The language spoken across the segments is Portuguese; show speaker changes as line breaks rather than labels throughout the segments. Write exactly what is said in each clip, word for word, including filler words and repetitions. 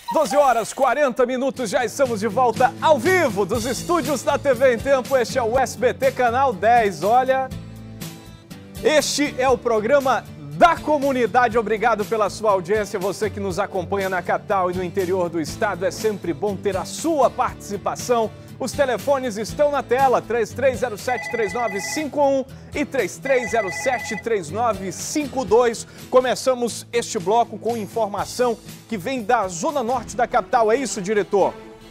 doze horas, quarenta minutos, já estamos de volta ao vivo dos estúdios da T V em Tempo. Este é o S B T Canal dez. Olha, este é o programa da comunidade. Obrigado pela sua audiência. Você que nos acompanha na capital e no interior do estado, é sempre bom ter a sua participação. Os telefones estão na tela, três três zero sete, três nove cinco um e três três zero sete, três nove cinco dois. Começamos este bloco com informação que vem da zona norte da capital. É isso, diretor?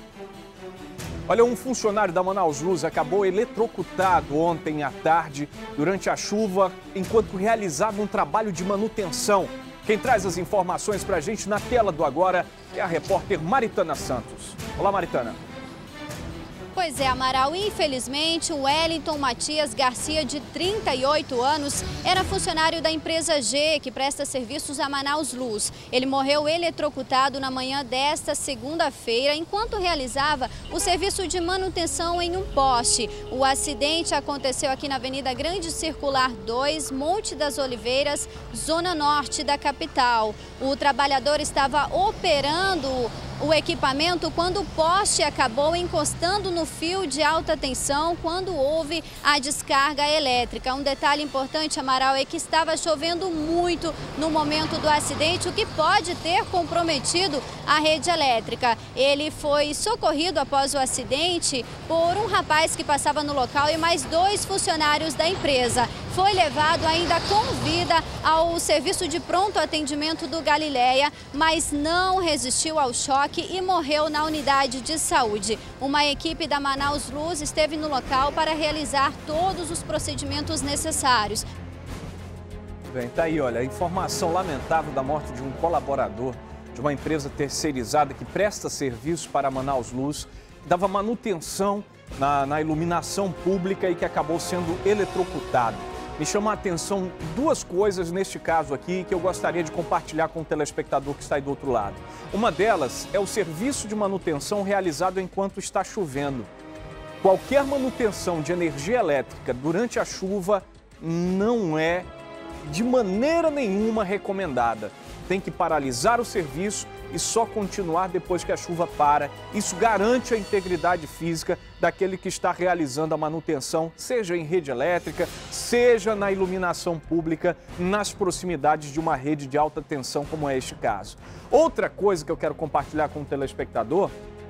Olha, um funcionário da Manaus Luz acabou eletrocutado ontem à tarde durante a chuva enquanto realizava um trabalho de manutenção. Quem traz as informações para a gente na tela do agora é a repórter Maritana Santos. Olá, Maritana.
Pois é, Amaral, infelizmente, o Wellington Matias Garcia, de trinta e oito anos, era funcionário da empresa G, que presta serviços a Manaus Luz. Ele morreu eletrocutado na manhã desta segunda-feira, enquanto realizava o serviço de manutenção em um poste. O acidente aconteceu aqui na Avenida Grande Circular dois, Monte das Oliveiras, zona norte da capital. O trabalhador estava operando o equipamento quando o poste acabou encostando no fio de alta tensão quando houve a descarga elétrica. Um detalhe importante, Amaral, é que estava chovendo muito no momento do acidente, o que pode ter comprometido a rede elétrica. Ele foi socorrido após o acidente por um rapaz que passava no local e mais dois funcionários da empresa. Foi levado ainda com vida ao serviço de pronto atendimento do Galileia, mas não resistiu ao choque e morreu na unidade de saúde. Uma equipe da Manaus Luz esteve no local para realizar todos os procedimentos necessários.
Bem, tá aí, olha, a informação lamentável da morte de um colaborador de uma empresa terceirizada que presta serviço para a Manaus Luz, que dava manutenção na, na iluminação pública e que acabou sendo eletrocutado. Me chama a atenção duas coisas neste caso aqui que eu gostaria de compartilhar com o telespectador que está aí do outro lado. Uma delas é o serviço de manutenção realizado enquanto está chovendo. Qualquer manutenção de energia elétrica durante a chuva não é de maneira nenhuma recomendada. Tem que paralisar o serviço e só continuar depois que a chuva para. Isso garante a integridade física daquele que está realizando a manutenção, seja em rede elétrica, seja na iluminação pública, nas proximidades de uma rede de alta tensão, como é este caso. Outra coisa que eu quero compartilhar com o telespectador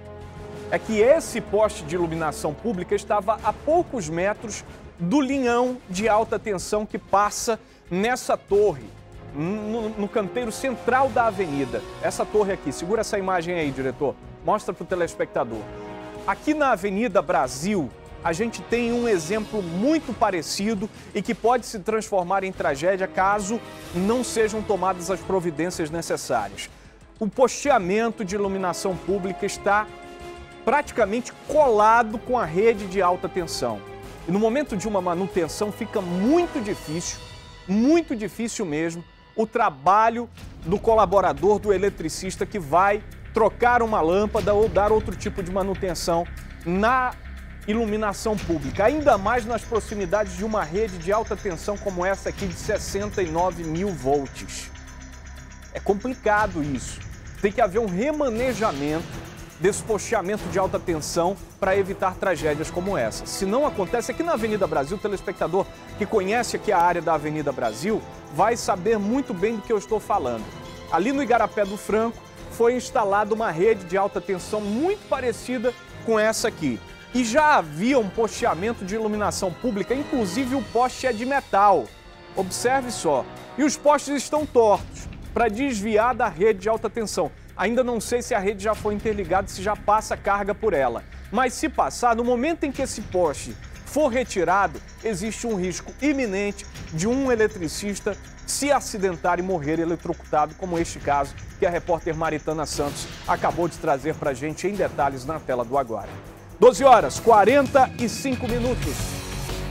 é que esse poste de iluminação pública estava a poucos metros do linhão de alta tensão que passa nessa torre. No, no canteiro central da avenida. Essa torre aqui, segura essa imagem aí, diretor. Mostra para o telespectador. Aqui na Avenida Brasil, a gente tem um exemplo muito parecido e que pode se transformar em tragédia caso não sejam tomadas as providências necessárias. O posteamento de iluminação pública está praticamente colado com a rede de alta tensão. E no momento de uma manutenção fica muito difícil, muito difícil mesmo, o trabalho do colaborador, do eletricista que vai trocar uma lâmpada ou dar outro tipo de manutenção na iluminação pública, ainda mais nas proximidades de uma rede de alta tensão como essa aqui de sessenta e nove mil volts. É complicado isso. Tem que haver um remanejamento desse posteamento de alta tensão para evitar tragédias como essa. Se não acontece, aqui na Avenida Brasil, o telespectador que conhece aqui a área da Avenida Brasil vai saber muito bem do que eu estou falando. Ali no Igarapé do Franco foi instalada uma rede de alta tensão muito parecida com essa aqui. E já havia um posteamento de iluminação pública, inclusive o poste é de metal. Observe só. E os postes estão tortos para desviar da rede de alta tensão. Ainda não sei se a rede já foi interligada, se já passa carga por ela. Mas se passar, no momento em que esse poste for retirado, existe um risco iminente de um eletricista se acidentar e morrer eletrocutado, como este caso que a repórter Maritana Santos acabou de trazer para a gente em detalhes na tela do agora. doze horas, quarenta e cinco minutos.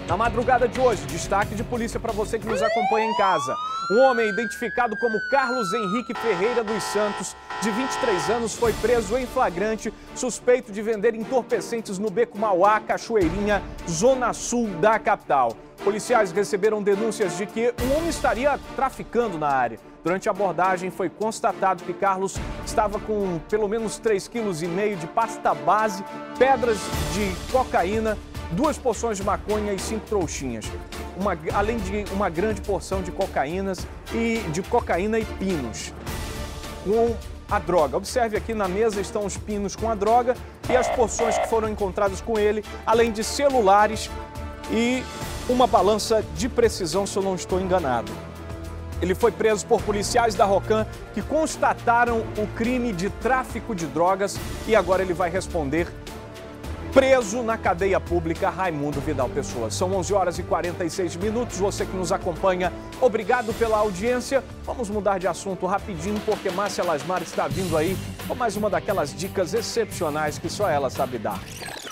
Na madrugada de hoje, destaque de polícia para você que nos acompanha em casa. Um homem identificado como Carlos Henrique Ferreira dos Santos, de vinte e três anos, foi preso em flagrante, suspeito de vender entorpecentes no Beco Mauá, Cachoeirinha, zona sul da capital. Policiais receberam denúncias de que o homem estaria traficando na área. Durante a abordagem, foi constatado que Carlos estava com pelo menos três vírgula cinco quilos de pasta base, pedras de cocaína, duas porções de maconha e cinco trouxinhas. Uma, além de uma grande porção de cocaínas e de cocaína e pinos com a droga. Observe aqui na mesa estão os pinos com a droga e as porções que foram encontradas com ele, além de celulares e uma balança de precisão, se eu não estou enganado. Ele foi preso por policiais da Rocan que constataram o crime de tráfico de drogas e agora ele vai responder preso na cadeia pública Raimundo Vidal Pessoa. São onze horas e quarenta e seis minutos. Você que nos acompanha, obrigado pela audiência. Vamos mudar de assunto rapidinho, porque Márcia Lasmar está vindo aí com mais uma daquelas dicas excepcionais que só ela sabe dar.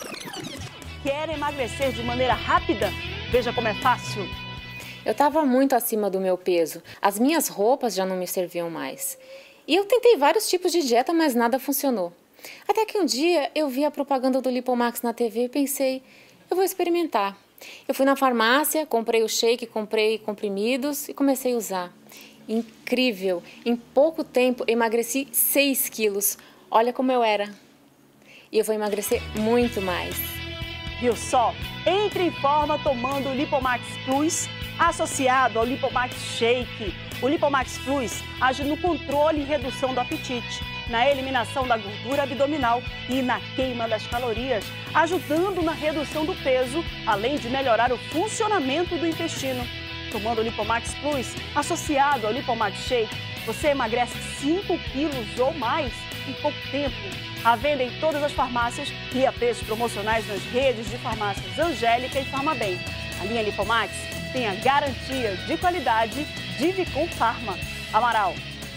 Quer emagrecer de maneira rápida? Veja como é fácil.
Eu estava muito acima do meu peso. As minhas roupas já não me serviam mais. E eu tentei vários tipos de dieta, mas nada funcionou. Até que um dia eu vi a propaganda do Lipomax na T V e pensei, eu vou experimentar. Eu fui na farmácia, comprei o shake, comprei comprimidos e comecei a usar. Incrível! Em pouco tempo emagreci seis quilos. Olha como eu era. E eu vou emagrecer muito mais.
Viu só? Entre em forma tomando o Lipomax Plus associado ao Lipomax Shake. O Lipomax Plus age no controle e redução do apetite, na eliminação da gordura abdominal e na queima das calorias, ajudando na redução do peso, além de melhorar o funcionamento do intestino. Tomando o Lipomax Plus associado ao Lipomax Shake, você emagrece cinco quilos ou mais em pouco tempo. À venda em todas as farmácias e a preços promocionais nas redes de farmácias Angélica e Farmabem. A linha Lipomax tem a garantia de qualidade de Vicom Pharma. Amaral.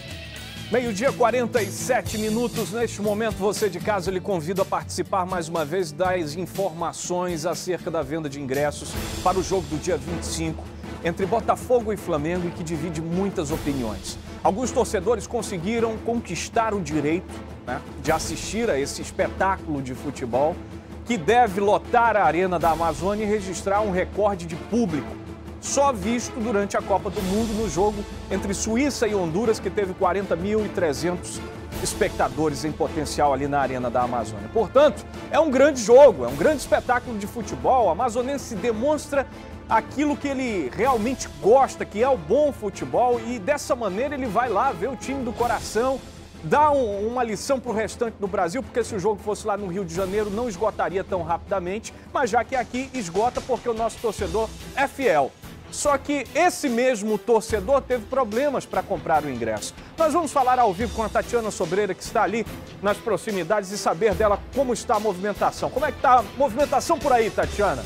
Meio-dia, quarenta e sete minutos. Neste momento, você de casa, eu lhe convido a participar mais uma vez das informações acerca da venda de ingressos para o jogo do dia vinte e cinco entre Botafogo e Flamengo e que divide muitas opiniões. Alguns torcedores conseguiram conquistar o direito, né, de assistir a esse espetáculo de futebol que deve lotar a Arena da Amazônia e registrar um recorde de público só visto durante a Copa do Mundo no jogo entre Suíça e Honduras, que teve quarenta mil e trezentos espectadores em potencial ali na Arena da Amazônia. Portanto, é um grande jogo, é um grande espetáculo de futebol. O amazonense demonstra aquilo que ele realmente gosta, que é o bom futebol, e dessa maneira ele vai lá ver o time do coração, dá um, uma lição para o restante do Brasil, porque se o jogo fosse lá no Rio de Janeiro não esgotaria tão rapidamente, mas já que aqui esgota porque o nosso torcedor é fiel. Só que esse mesmo torcedor teve problemas para comprar o ingresso. Nós vamos falar ao vivo com a Tatiana Sobreira, que está ali nas proximidades, e saber dela como está a movimentação. Como é que está a movimentação por aí, Tatiana?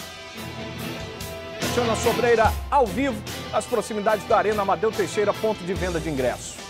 Tatiana Sobreira, ao vivo, nas proximidades da Arena Amadeu Teixeira, ponto de venda de ingressos.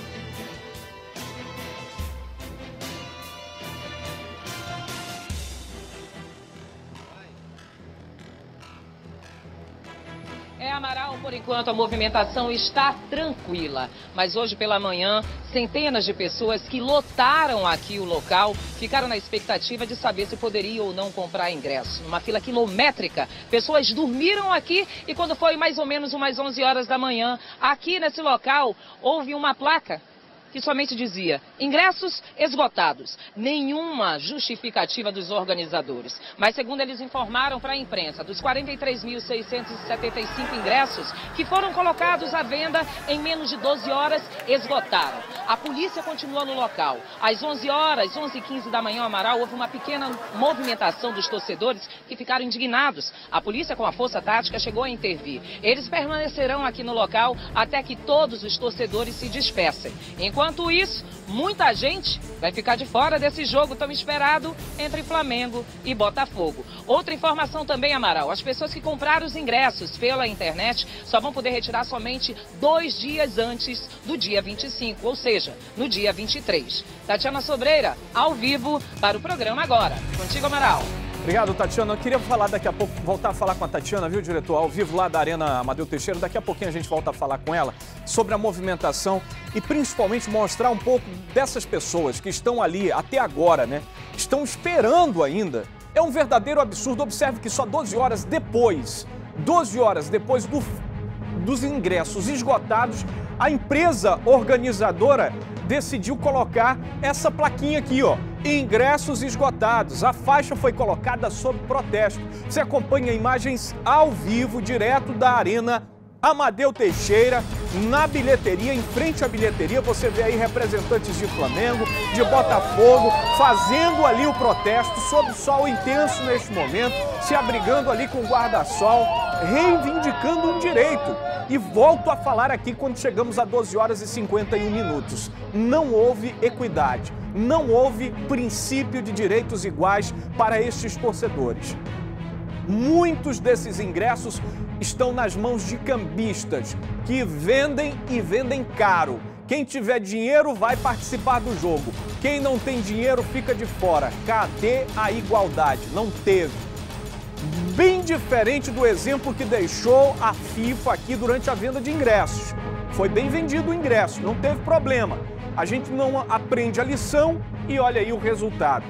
É, Amaral, por enquanto a movimentação está tranquila, mas hoje pela manhã, centenas de pessoas que lotaram aqui o local ficaram na expectativa de saber se poderiam ou não comprar ingresso. Numa fila quilométrica, pessoas dormiram aqui e quando foi mais ou menos umas onze horas da manhã, aqui nesse local, houve uma placa que somente dizia ingressos esgotados. Nenhuma justificativa dos organizadores. Mas segundo eles informaram para a imprensa, dos quarenta e três mil seiscentos e setenta e cinco ingressos que foram colocados à venda em menos de doze horas, esgotaram. A polícia continua no local. Às onze horas, onze e quinze da manhã, Amaral, houve uma pequena movimentação dos torcedores que ficaram indignados. A polícia, com a força tática, chegou a intervir. Eles permanecerão aqui no local até que todos os torcedores se dispersem. Enquanto Enquanto isso, muita gente vai ficar de fora desse jogo tão esperado entre Flamengo e Botafogo. Outra informação também, Amaral, as pessoas que compraram os ingressos pela internet só vão poder retirar somente dois dias antes do dia vinte e cinco, ou seja, no dia vinte e três. Tatiana Sobreira, ao vivo, para o programa Agora. Contigo, Amaral.
Obrigado, Tatiana. Eu queria falar daqui a pouco, voltar a falar com a Tatiana, viu, diretor? Ao vivo lá da Arena Amadeu Teixeira. Daqui a pouquinho a gente volta a falar com ela sobre a movimentação e principalmente mostrar um pouco dessas pessoas que estão ali até agora, né? Estão esperando ainda. É um verdadeiro absurdo. Observe que só doze horas depois, doze horas depois do, dos ingressos esgotados, a empresa organizadora decidiu colocar essa plaquinha aqui, ó. Ingressos esgotados. A faixa foi colocada sob protesto. Você acompanha imagens ao vivo, direto da Arena Amadeu Teixeira, na bilheteria, em frente à bilheteria. Você vê aí representantes de Flamengo, de Botafogo, fazendo ali o protesto, sob sol intenso neste momento, se abrigando ali com o guarda-sol, reivindicando um direito. E volto a falar aqui quando chegamos a doze horas e cinquenta e um minutos. Não houve equidade, não houve princípio de direitos iguais para estes torcedores. Muitos desses ingressos estão nas mãos de cambistas, que vendem e vendem caro. Quem tiver dinheiro vai participar do jogo. Quem não tem dinheiro fica de fora. Cadê a igualdade? Não teve. Bem diferente do exemplo que deixou a FIFA aqui durante a venda de ingressos. Foi bem vendido o ingresso, não teve problema. A gente não aprende a lição e olha aí o resultado.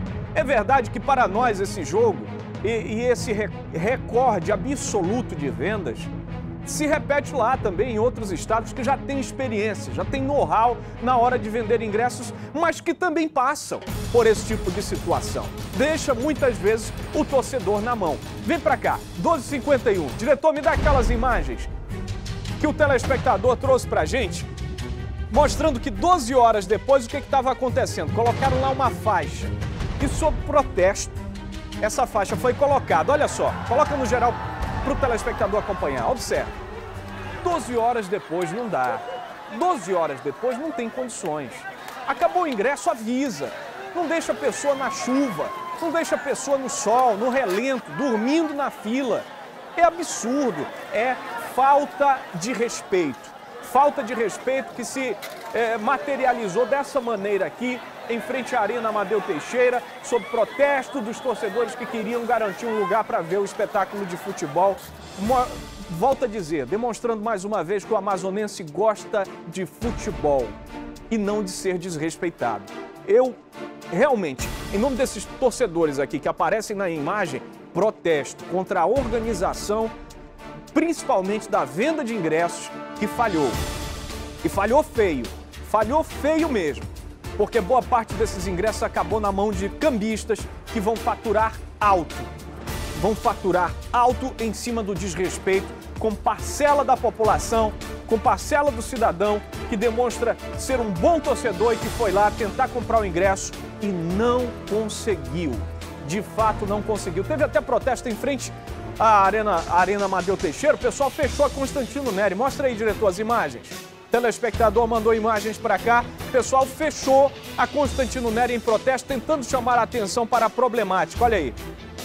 É verdade que para nós esse jogo e, e esse re recorde absoluto de vendas se repete lá também em outros estados que já têm experiência, já têm know-how na hora de vender ingressos, mas que também passam por esse tipo de situação. Deixa muitas vezes o torcedor na mão. Vem pra cá, doze e cinquenta e um. Diretor, me dá aquelas imagens que o telespectador trouxe pra gente, mostrando que doze horas depois o que estava acontecendo. Colocaram lá uma faixa e sob protesto essa faixa foi colocada. Olha só, coloca no geral para o telespectador acompanhar. Observe, doze horas depois não dá, doze horas depois não tem condições. Acabou o ingresso, avisa, não deixa a pessoa na chuva, não deixa a pessoa no sol, no relento, dormindo na fila. É absurdo, é falta de respeito. Falta de respeito que se é, materializou dessa maneira aqui, em frente à Arena Amadeu Teixeira, sob protesto dos torcedores que queriam garantir um lugar para ver o espetáculo de futebol. Uma, volto a dizer, demonstrando mais uma vez que o amazonense gosta de futebol e não de ser desrespeitado. Eu, realmente, em nome desses torcedores aqui que aparecem na imagem, protesto contra a organização, principalmente da venda de ingressos, que falhou. E falhou feio, falhou feio mesmo. Porque boa parte desses ingressos acabou na mão de cambistas que vão faturar alto. Vão faturar alto em cima do desrespeito com parcela da população, com parcela do cidadão que demonstra ser um bom torcedor e que foi lá tentar comprar o ingresso e não conseguiu. De fato, não conseguiu. Teve até protesto em frente à Arena, à Arena Amadeu Teixeira. O pessoal fechou a Constantino Neri. Mostra aí, diretor, as imagens. O telespectador mandou imagens para cá, o pessoal fechou a Constantino Neri em protesto, tentando chamar a atenção para a problemática. Olha aí.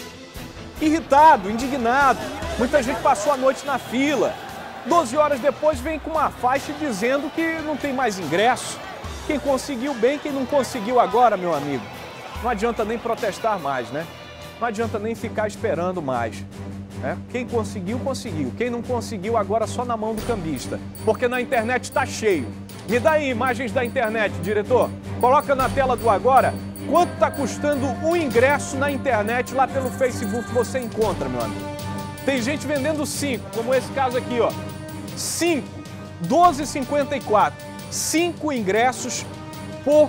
Irritado, indignado, muita gente passou a noite na fila. doze horas depois vem com uma faixa dizendo que não tem mais ingresso. Quem conseguiu bem, quem não conseguiu agora, meu amigo. Não adianta nem protestar mais, né? Não adianta nem ficar esperando mais. É, quem conseguiu, conseguiu. Quem não conseguiu, agora só na mão do cambista. Porque na internet está cheio. Me dá aí imagens da internet, diretor. Coloca na tela do agora quanto está custando o ingresso na internet. Lá pelo Facebook você encontra, meu amigo. Tem gente vendendo cinco, como esse caso aqui, ó. Cinco, doze e cinquenta e quatro. Cinco ingressos por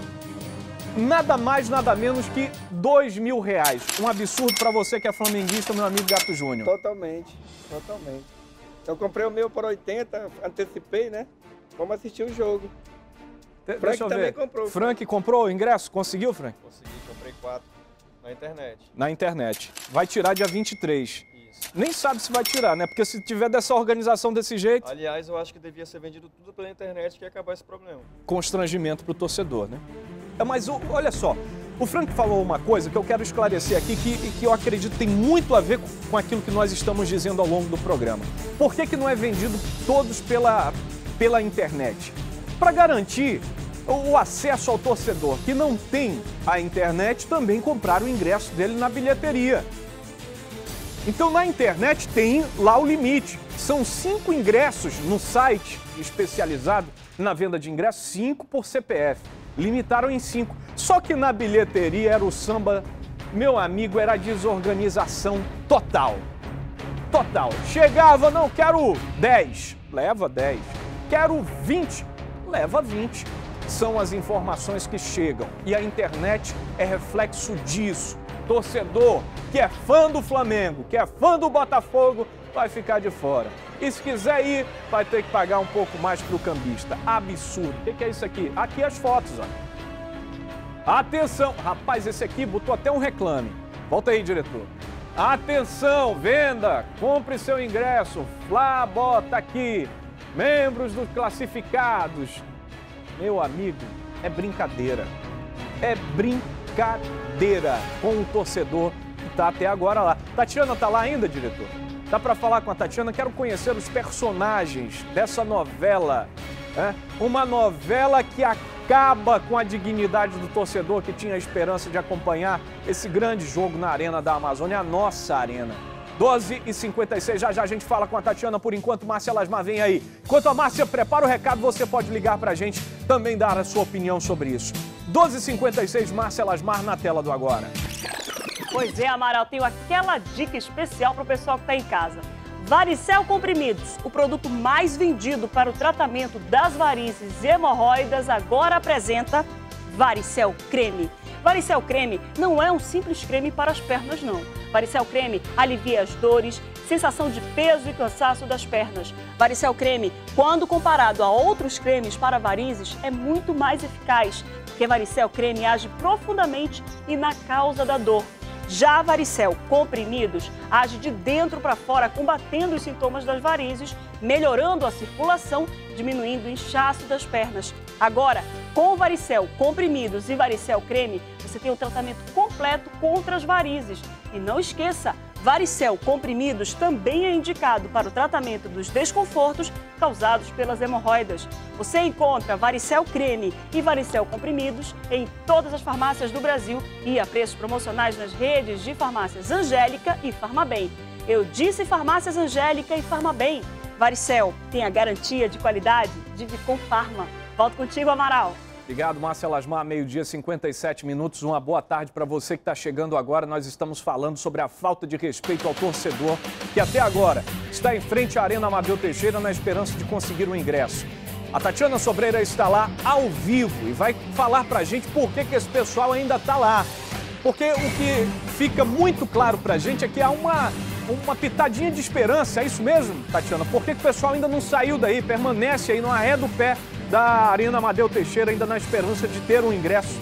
nada mais, nada menos que dois mil reais. Um absurdo para você que é flamenguista, meu amigo Gato Júnior.
Totalmente, totalmente. Eu comprei o meu por oitenta, antecipei, né? Vamos assistir o jogo.
De
Frank
deixa eu
também
ver.
comprou.
Frank comprou o ingresso? Conseguiu, Frank?
Consegui, comprei quatro na internet.
Na internet. Vai tirar dia vinte e três.
Isso.
Nem sabe se vai tirar, né? Porque se tiver dessa organização desse jeito...
Aliás, eu acho que devia ser vendido tudo pela internet que ia acabar esse problema.
Constrangimento para o torcedor, né? É, mas o, olha só, o Frank falou uma coisa que eu quero esclarecer aqui, que, que eu acredito tem muito a ver com, com aquilo que nós estamos dizendo ao longo do programa. Por que que não é vendido todos pela, pela internet? Para garantir o acesso ao torcedor que não tem a internet também comprar o ingresso dele na bilheteria. Então na internet tem lá o limite. São cinco ingressos no site especializado na venda de ingressos, cinco por C P F. Limitaram em cinco. Só que na bilheteria era o samba, meu amigo, era desorganização total. Total. Chegava, não, quero dez, leva dez. Quero vinte, leva vinte. São as informações que chegam. E a internet é reflexo disso. Torcedor que é fã do Flamengo, que é fã do Botafogo, vai ficar de fora. E se quiser ir, vai ter que pagar um pouco mais para o cambista. Absurdo. O que é isso aqui? Aqui as fotos, ó. Atenção. Rapaz, esse aqui botou até um reclame. Volta aí, diretor. Atenção, venda, compre seu ingresso. Flá, bota aqui. Membros dos classificados. Meu amigo, é brincadeira. É brincadeira com o torcedor que está até agora lá. Tatiana tá lá ainda, diretor? Dá para falar com a Tatiana? Quero conhecer os personagens dessa novela. Né? Uma novela que acaba com a dignidade do torcedor que tinha a esperança de acompanhar esse grande jogo na Arena da Amazônia, a nossa arena. doze e cinquenta e seis, já já a gente fala com a Tatiana. Por enquanto, Márcia Lasmar vem aí. Enquanto a Márcia prepara o recado, você pode ligar pra gente, também dar a sua opinião sobre isso. doze e cinquenta e seis, Márcia Lasmar na tela do Agora.
Pois é, Amaral, tenho aquela dica especial para o pessoal que está em casa. Varicel Comprimidos, o produto mais vendido para o tratamento das varizes e hemorroidas, agora apresenta Varicel Creme. Varicel Creme não é um simples creme para as pernas, não. Varicel Creme alivia as dores, sensação de peso e cansaço das pernas. Varicel Creme, quando comparado a outros cremes para varizes, é muito mais eficaz, porque Varicel Creme age profundamente e na causa da dor. Já a Varicel Comprimidos age de dentro para fora, combatendo os sintomas das varizes, melhorando a circulação, diminuindo o inchaço das pernas. Agora, com Varicel Comprimidos e Varicel Creme, você tem um tratamento completo contra as varizes. E não esqueça, Varicel Comprimidos também é indicado para o tratamento dos desconfortos causados pelas hemorroidas. Você encontra Varicel Creme e Varicel Comprimidos em todas as farmácias do Brasil e a preços promocionais nas redes de farmácias Angélica e Farmabem. Eu disse farmácias Angélica e Farmabem. Varicel tem a garantia de qualidade de Vicom Farma. Volto contigo, Amaral.
Obrigado, Márcia Lasmar, meio-dia, cinquenta e sete minutos. Uma boa tarde para você que está chegando agora. Nós estamos falando sobre a falta de respeito ao torcedor, que até agora está em frente à Arena Amadeu Teixeira na esperança de conseguir o ingresso. A Tatiana Sobreira está lá ao vivo e vai falar para a gente por que, que esse pessoal ainda está lá. Porque o que fica muito claro para a gente é que há uma, uma pitadinha de esperança. É isso mesmo, Tatiana? Por que, que o pessoal ainda não saiu daí, permanece aí no arré do pé da Arena Amadeu Teixeira, ainda na esperança de ter um ingresso?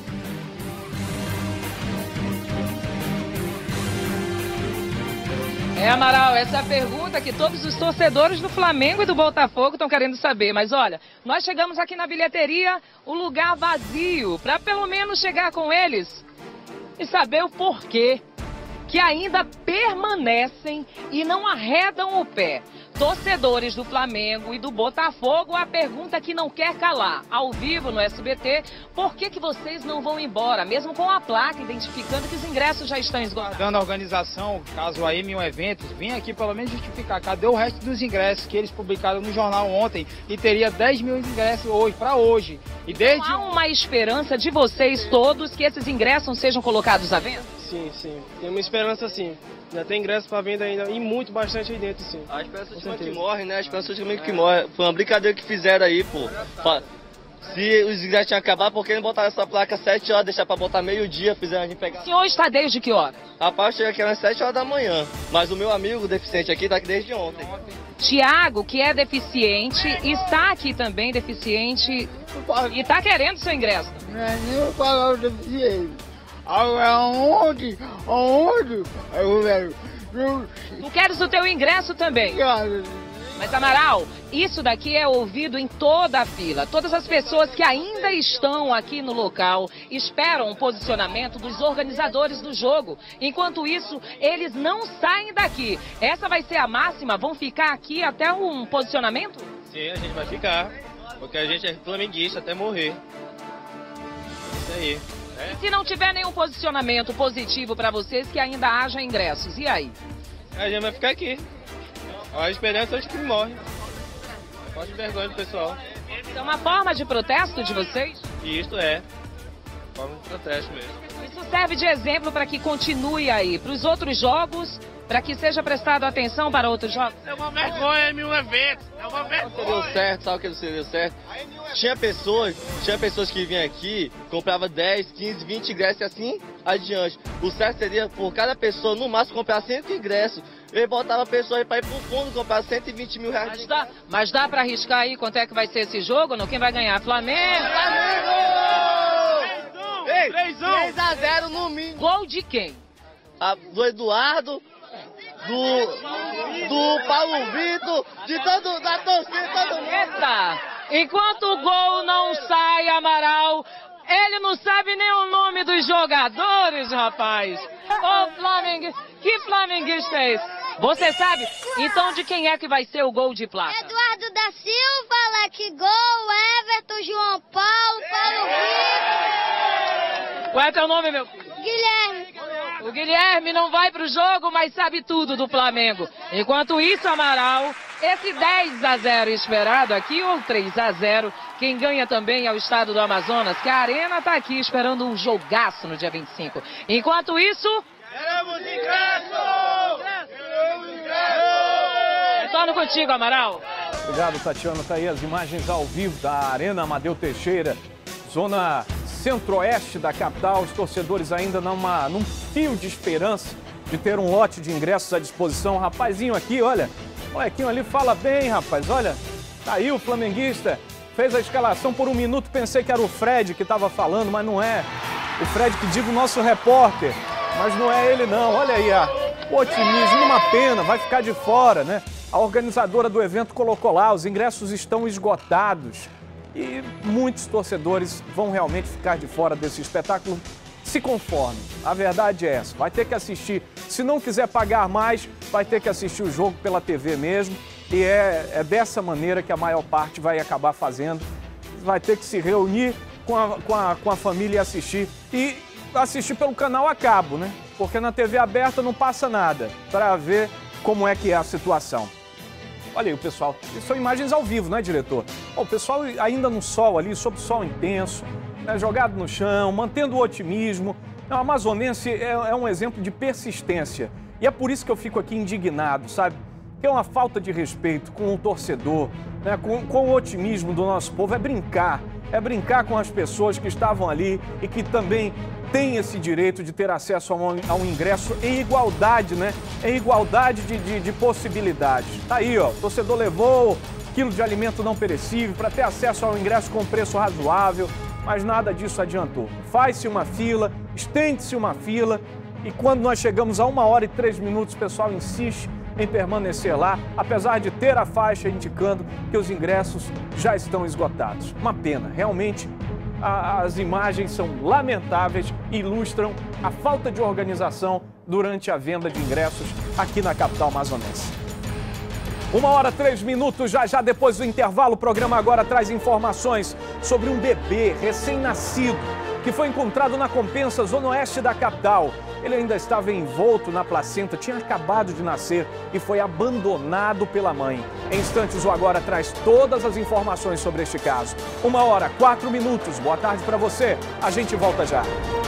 É, Amaral, essa é a pergunta que todos os torcedores do Flamengo e do Botafogo estão querendo saber. Mas olha, nós chegamos aqui na bilheteria, o lugar vazio, para pelo menos chegar com eles e saber o porquê que ainda permanecem e não arredam o pé. Torcedores do Flamengo e do Botafogo, a pergunta que não quer calar. Ao vivo no S B T, por que que vocês não vão embora? Mesmo com a placa identificando que os ingressos já estão esgotados.
Dando a organização, caso a M um Eventos, vim aqui pelo menos justificar. Cadê o resto dos ingressos que eles publicaram no jornal ontem? E teria dez mil ingressos hoje, para hoje. E desde...
Não há uma esperança de vocês todos que esses ingressos sejam colocados à venda?
Sim, sim. Tem uma esperança sim. Já tem ingresso para venda ainda e muito bastante aí dentro, sim.
A esperança de que morre, né? A esperança de que morre. Foi uma brincadeira que fizeram aí, pô. Se os ingressos tinham acabado, por que não botaram essa placa sete horas, deixar para botar meio-dia, fizeram a gente pegar?
O senhor está desde que hora?
Rapaz, chega aqui às sete horas da manhã. Mas o meu amigo deficiente aqui está aqui desde ontem.
Tiago, que é deficiente, está aqui também deficiente e está querendo seu ingresso.
Não é nem o palavra deficiente. Aonde? Aonde? Eu quero.
Tu queres o teu ingresso também? Mas, Amaral, isso daqui é ouvido em toda a fila. Todas as pessoas que ainda estão aqui no local esperam o posicionamento dos organizadores do jogo. Enquanto isso, eles não saem daqui. Essa vai ser a máxima? Vão ficar aqui até um posicionamento?
Sim, a gente vai ficar. Porque a gente é flamenguista até morrer. Isso aí.
E se não tiver nenhum posicionamento positivo para vocês, que ainda haja ingressos, e aí?
A gente vai ficar aqui. A esperança é de que morre. Falta de vergonha do pessoal.
Isso é uma forma de protesto de vocês?
E isto é. Forma de protesto mesmo.
Isso serve de exemplo para que continue aí, para os outros jogos, para que seja prestado atenção para outros jogos?
É uma vergonha em mil eventos. É uma vergonha.
Não deu certo, sabe o que não deu certo? Tinha pessoas, tinha pessoas que vinham aqui, comprava dez, quinze, vinte ingressos e assim adiante. O certo seria, por cada pessoa, no máximo, comprar cem ingressos. Ele botava a pessoa aí pra ir pro fundo, comprar cento e vinte mil reais.
Mas dá, mas dá pra arriscar aí quanto é que vai ser esse jogo? Não? Quem vai ganhar? Flamengo?
Flamengo! três a zero no mínimo.
Gol de quem?
A, do Eduardo, do, do Paulo Vitor, de todo, da torcida, todo mundo.
Eita! Enquanto o gol não sai, Amaral, ele não sabe nem o nome dos jogadores, rapaz. Ô, Flamengo, que flamenguista é esse? Você sabe? Então de quem é que vai ser o gol de plata?
Eduardo da Silva, Leque Gol, Everton, João Paulo, Paulo Vitor.
Qual é teu nome, meu filho?
Guilherme.
O Guilherme não vai pro jogo, mas sabe tudo do Flamengo. Enquanto isso, Amaral, esse dez a zero esperado aqui, ou três a zero, quem ganha também é o estado do Amazonas, que a Arena tá aqui esperando um jogaço no dia vinte e cinco. Enquanto isso...
Queremos ingresso! Queremos ingresso!
Retorno contigo, Amaral.
Obrigado, Tatiana. Tá aí as imagens ao vivo da Arena Amadeu Teixeira, zona centro-oeste da capital. Os torcedores ainda numa, num fio de esperança de ter um lote de ingressos à disposição. O rapazinho aqui, olha, o molequinho ali fala bem, rapaz. Olha, tá aí o flamenguista. Fez a escalação por um minuto, pensei que era o Fred que estava falando, mas não é. O Fred que diga o nosso repórter, mas não é ele não. Olha aí, ah, o otimismo, uma pena, vai ficar de fora, né? A organizadora do evento colocou lá, os ingressos estão esgotados. E muitos torcedores vão realmente ficar de fora desse espetáculo. Se conforme, a verdade é essa, vai ter que assistir. Se não quiser pagar mais, vai ter que assistir o jogo pela T V mesmo. E é, é dessa maneira que a maior parte vai acabar fazendo. Vai ter que se reunir com a, com a, com a família e assistir. E assistir pelo canal a cabo, né? Porque na T V aberta não passa nada para ver como é que é a situação. Olha aí o pessoal, isso são imagens ao vivo, né, diretor? Bom, o pessoal ainda no sol ali, sob sol intenso, né, jogado no chão, mantendo o otimismo. O amazonense é, é um exemplo de persistência. E é por isso que eu fico aqui indignado, sabe? Que é uma falta de respeito com o torcedor, né, com, com o otimismo do nosso povo. É brincar, é brincar com as pessoas que estavam ali e que também têm esse direito de ter acesso a um, a um ingresso em igualdade, né? Em igualdade de, de, de possibilidades. Tá aí, ó, o torcedor levou quilo de alimento não perecível para ter acesso ao ingresso com preço razoável, mas nada disso adiantou. Faz-se uma fila, estende-se uma fila e quando nós chegamos a uma hora e três minutos, o pessoal insiste em permanecer lá, apesar de ter a faixa indicando que os ingressos já estão esgotados. Uma pena, realmente. As imagens são lamentáveis e ilustram a falta de organização durante a venda de ingressos aqui na capital amazonense. Uma hora, três minutos, já já depois do intervalo, o programa agora traz informações sobre um bebê recém-nascido que foi encontrado na Compensa, zona oeste da capital. Ele ainda estava envolto na placenta, tinha acabado de nascer e foi abandonado pela mãe. Em instantes, o Agora traz todas as informações sobre este caso. Uma hora, quatro minutos. Boa tarde para você. A gente volta já.